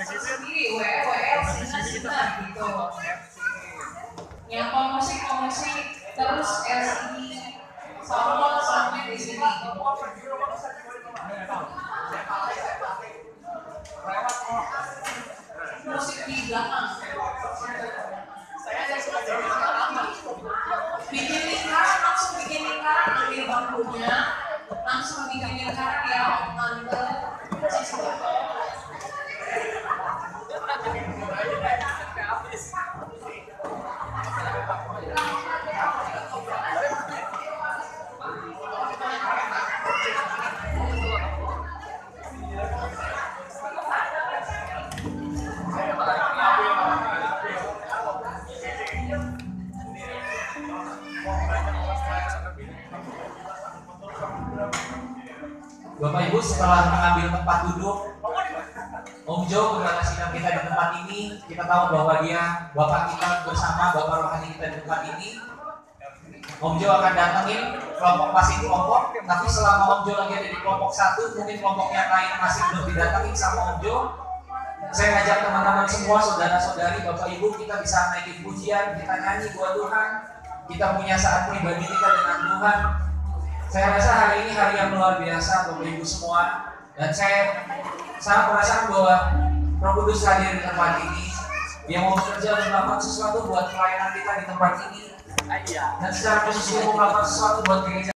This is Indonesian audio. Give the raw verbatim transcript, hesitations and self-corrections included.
sendiri, W W sinar-sinar gitu. Yang musik musik terus L C D sound sampai di sini. Musik di belakang. Bikin lingkaran, langsung bikin lingkaran, ambil bangkunya, langsung bikin lingkaran ya, om tante. Bapak Ibu, setelah mengambil tempat duduk, Om Jo berhasil kita di tempat ini. Kita tahu bahwa dia Bapak kita bersama, Bapak rohani kita di tempat ini. Om Jo akan datangin kelompok masing kelompok, tapi selama Om Jo lagi ada di kelompok satu, mungkin kelompok yang lain masih belum didatangin sama Om Jo. Saya ngajak teman-teman semua, saudara-saudari, Bapak Ibu, kita bisa naikin pujian, kita nyanyi buat Tuhan, kita punya saat pribadi kita dengan Tuhan. Saya rasa hari ini hari yang luar biasa Bapak Ibu semua, dan saya sangat merasakan bahwa Roh Kudus hadir di tempat ini. Dia mau bekerja dan melakukan sesuatu buat pelayanan kita di tempat ini, dan secara khusus dia mau melakukan sesuatu buat gereja.